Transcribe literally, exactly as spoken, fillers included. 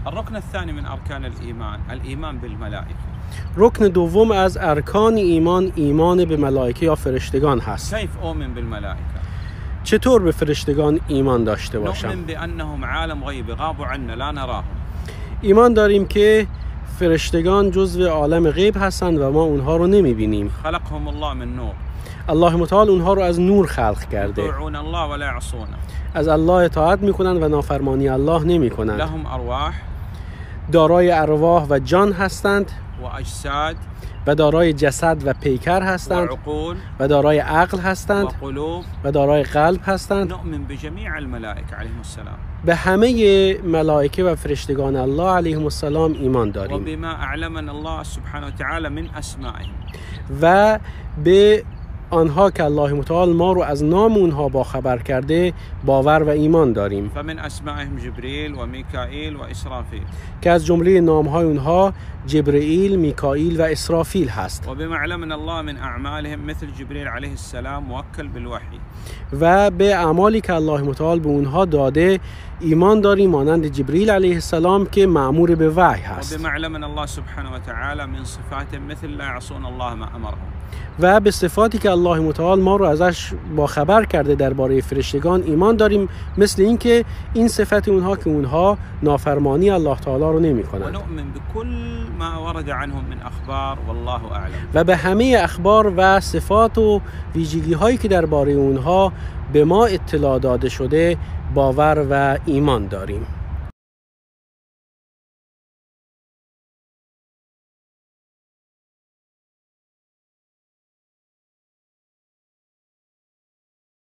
الركن الثاني من أركان الإيمان الإيمان بالملائكة. رکن دوم از ارکان ایمان ایمان به ملائکه یا فرشتگان هست. كيف أؤمن بالملائكة؟ چطور به فرشتگان ایمان داشته باشم؟ نؤمن بأنهم عالم غيب غابوا عنا لا نراهم. ایمان داریم که فرشتگان جزو عالم غیب هستند و ما اونها رو نمیبینیم. خلقهم الله من نور. الله متعال اونها رو از نور خلق کرده. يطيعون الله ولا يعصونه. از الله اطاعت میکنند و نافرمانی الله نمیکنند. لهم أرواح. دارای ارواح و جان هستند. وأجساد. و دارای جسد و پیکر هستند. وعقول. و دارای عقل هستند. وقلوب. و دارای قلب هستند. نؤمن بجميع الملائكة عليهم السلام. به همه ملائکه و فرشتگان الله علیهم السلام ایمان داریم. وبما أعلمنا الله سبحانه وتعالى من أسمائهم. و به آنها که الله متعال ما رو از نام اونها با خبر کرده باور و ایمان داریم. فمن أسمائهم جبريل وميكائيل وإسرافيل. که از جمله نامهای اونها جبرئیل، میکائیل و اسرافیل هست. وبما علمنا الله من أعمالهم مثل جبريل عليه السلام موكل بالوحي. و به اعمالی که الله متعال به اونها داده ایمان داریم مانند جبرئیل علیه السلام که مأمور به وحی هست. وبما علمنا الله سبحانه وتعالى من صفاتهم مثل لا يعصون الله ما أمرهم. و به صفاتی که الله متعال ما رو ازش با خبر کرده درباره فرشتگان ایمان داریم، مثل اینکه این صفت اونها که اونها نافرمانی الله تعالی رو نمی‌کنند. ونؤمن بكل ما ورد عنهم من أخبار والله أعلم. و به همه اخبار و صفات و ویژگی هایی که درباره اونها به ما اطلاع داده شده باور و ایمان داریم.